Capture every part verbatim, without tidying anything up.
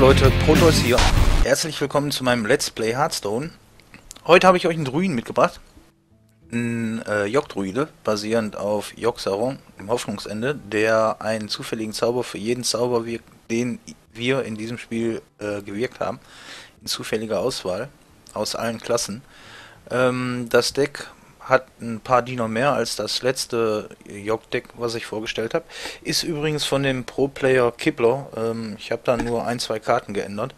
Leute, Protoss hier. Herzlich willkommen zu meinem Let's Play Hearthstone. Heute habe ich euch einen Druiden mitgebracht. Ein äh, Yogg-Druide, basierend auf Yogg-Saron, im Hoffnungsende, der einen zufälligen Zauber für jeden Zauber wirkt, den wir in diesem Spiel äh, gewirkt haben. In zufälliger Auswahl aus allen Klassen. Ähm, das Deck hat ein paar Diener mehr als das letzte Yogg-Deck, was ich vorgestellt habe. Ist übrigens von dem Pro-Player Kibler. Ähm, ich habe da nur ein, zwei Karten geändert.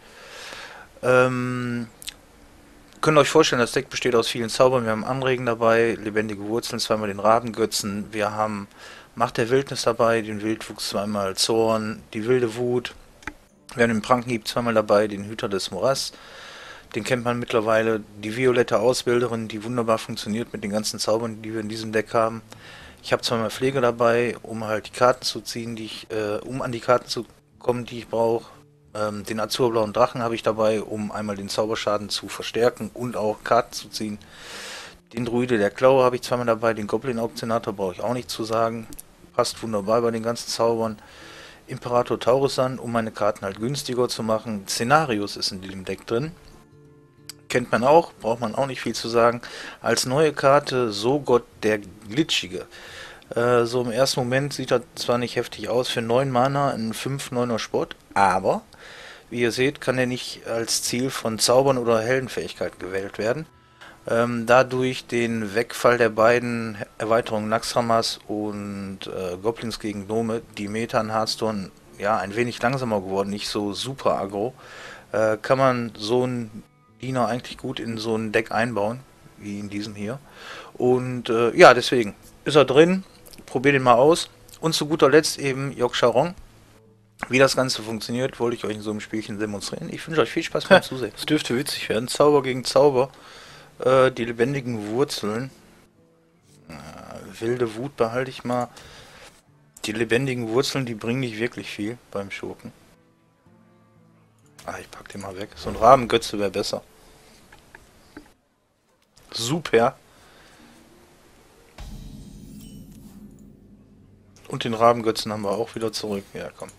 Ähm, könnt ihr euch vorstellen, das Deck besteht aus vielen Zaubern. Wir haben Anregen dabei, lebendige Wurzeln, zweimal den Rabengötzen. Wir haben Macht der Wildnis dabei, den Wildwuchs, zweimal Zorn, die wilde Wut. Wir haben den Prankenhieb zweimal dabei, den Hüter des Morass. Den kennt man mittlerweile, die violette Ausbilderin, die wunderbar funktioniert mit den ganzen Zaubern, die wir in diesem Deck haben. Ich habe zweimal Pflege dabei, um halt die Karten zu ziehen, die ich, äh, um an die Karten zu kommen, die ich brauche. Ähm, den azurblauen Drachen habe ich dabei, um einmal den Zauberschaden zu verstärken und auch Karten zu ziehen. Den Druide der Klaue habe ich zweimal dabei, den Goblin-Auktionator brauche ich auch nicht zu sagen. Passt wunderbar bei den ganzen Zaubern. Imperator Taurusan, um meine Karten halt günstiger zu machen. Szenarios ist in dem Deck drin. Kennt man auch, braucht man auch nicht viel zu sagen. Als neue Karte Sogott der Glitschige. Äh, so im ersten Moment sieht er zwar nicht heftig aus, für neun Mana ein fünf neuner Sport, aber wie ihr seht, kann er nicht als Ziel von Zaubern oder Heldenfähigkeiten gewählt werden. Ähm, dadurch den Wegfall der beiden Erweiterungen Naxxramas und äh, Goblins gegen Gnome, die Meta in Hearthstone ja ein wenig langsamer geworden, nicht so super aggro, äh, kann man so ein Diener eigentlich gut in so ein Deck einbauen, wie in diesem hier. Und äh, ja, deswegen ist er drin. Probiert ihn mal aus. Und zu guter Letzt eben Yogg-Saron. Wie das Ganze funktioniert, wollte ich euch in so einem Spielchen demonstrieren. Ich wünsche euch viel Spaß beim Zusehen. Es dürfte witzig werden. Zauber gegen Zauber. Äh, die lebendigen Wurzeln. Äh, wilde Wut behalte ich mal. Die lebendigen Wurzeln, die bringen nicht wirklich viel beim Schurken. Ah, ich pack den mal weg. So ein Rabengötze wäre besser. Super. Und den Rabengötzen haben wir auch wieder zurück. Ja, komm.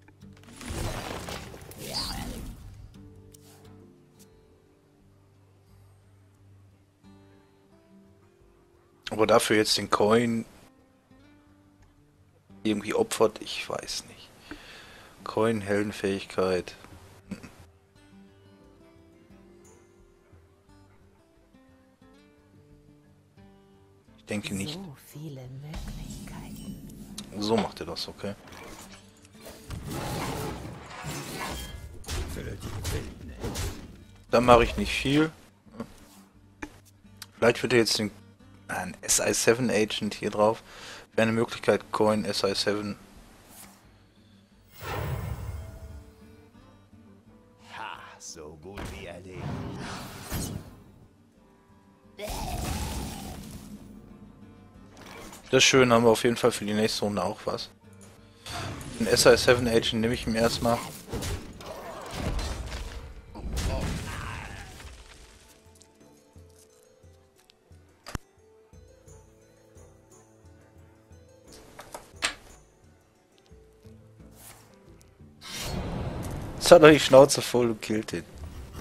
Aber dafür jetzt den Coin irgendwie opfert, ich weiß nicht. Coin, Heldenfähigkeit. Ich denke nicht. So viele Möglichkeiten. So macht er das, okay. Dann mache ich nicht viel. Vielleicht wird er jetzt den, ein S I sieben Agent hier drauf. Wäre eine Möglichkeit, Coin S I sieben. Ha, so gut wie erledigt. Das ist schön, haben wir auf jeden Fall für die nächste Runde auch was. Den S I sieben Agent nehme ich ihm erstmal. Jetzt hat er die Schnauze voll und killt ihn.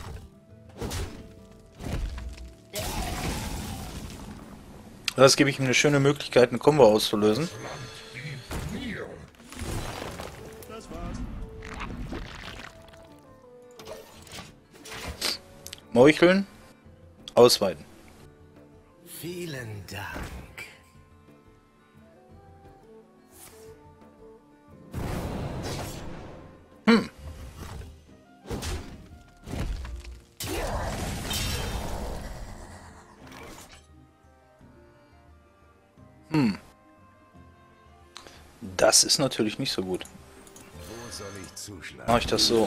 Das gebe ich ihm eine schöne Möglichkeit, ein Combo auszulösen. Meucheln, ausweiten. Vielen Dank. Hm. Hm. Das ist natürlich nicht so gut. Wo soll ich zuschlagen? Mache ich das so.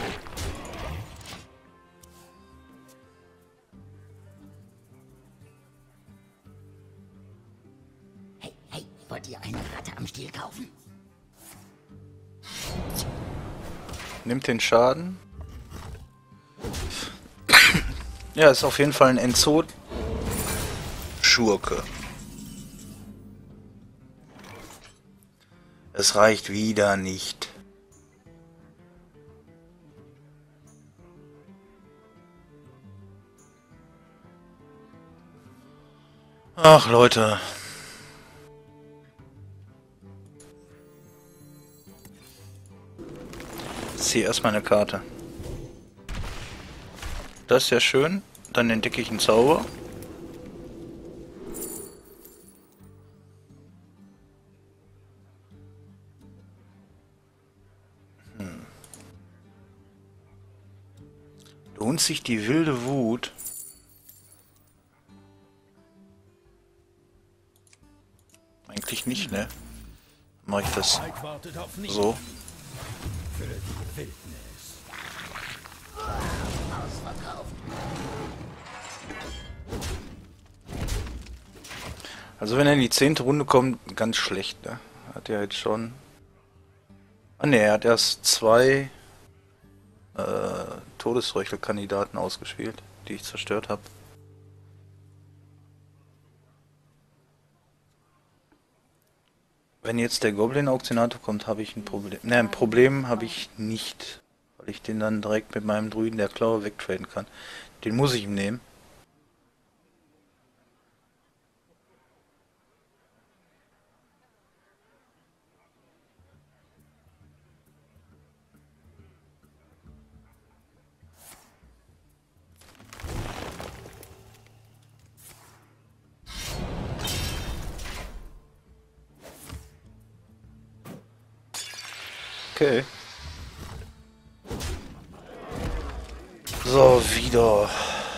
Hey, hey, wollt ihr eine Ratte am Stiel kaufen? Nimmt den Schaden. Ja, ist auf jeden Fall ein Enzot. Schurke. Es reicht wieder nicht. Ach, Leute. Ich ziehe erstmal eine Karte. Das ist ja schön. Dann entdecke ich einen Zauber. Hm. Lohnt sich die wilde Wut? Eigentlich nicht, ne? Mache ich das so. Also wenn er in die zehnte Runde kommt, ganz schlecht, ne? Hat er jetzt schon... Ah ne, er hat erst zwei äh, Todesreuchelkandidaten ausgespielt, die ich zerstört habe. Wenn jetzt der Goblin-Auktionator kommt, habe ich ein Problem. Ne, ein Problem habe ich nicht, weil ich den dann direkt mit meinem Druiden der Klaue wegtraden kann. Den muss ich ihm nehmen. Okay. So, wieder.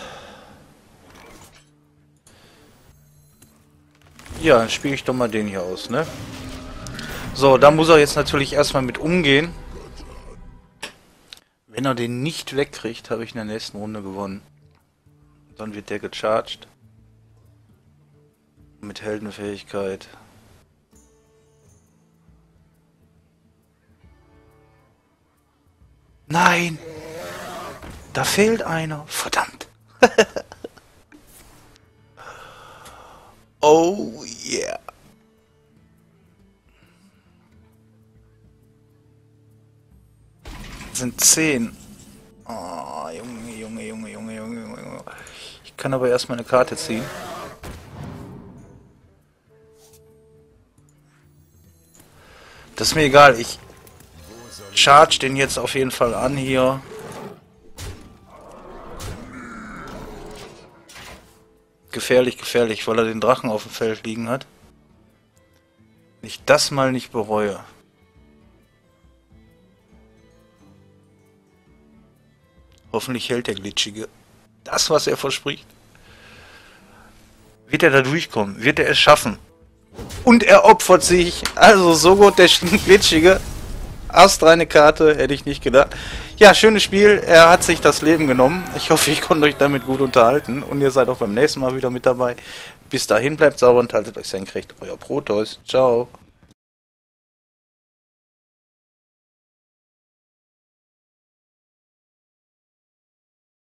Ja, dann spiele ich doch mal den hier aus, ne? So, da muss er jetzt natürlich erstmal mit umgehen. Wenn er den nicht wegkriegt, habe ich in der nächsten Runde gewonnen. Dann wird der gecharged. Mit Heldenfähigkeit. Nein! Da fehlt einer. Verdammt! Oh yeah! Das sind zehn. Oh, Junge, Junge, Junge, Junge, Junge, Junge. Ich kann aber erstmal eine Karte ziehen. Das ist mir egal, ich charge den jetzt auf jeden Fall an hier. Gefährlich, gefährlich, weil er den Drachen auf dem Feld liegen hat. Wenn ich das mal nicht bereue. Hoffentlich hält der Glitschige das, was er verspricht. Wird er da durchkommen? Wird er es schaffen? Und er opfert sich. Also so gut der Glitschige. Astreine Karte, hätte ich nicht gedacht. Ja, schönes Spiel. Er hat sich das Leben genommen. Ich hoffe, ich konnte euch damit gut unterhalten. Und ihr seid auch beim nächsten Mal wieder mit dabei. Bis dahin, bleibt sauber und haltet euch senkrecht. Euer Proteus. Ciao.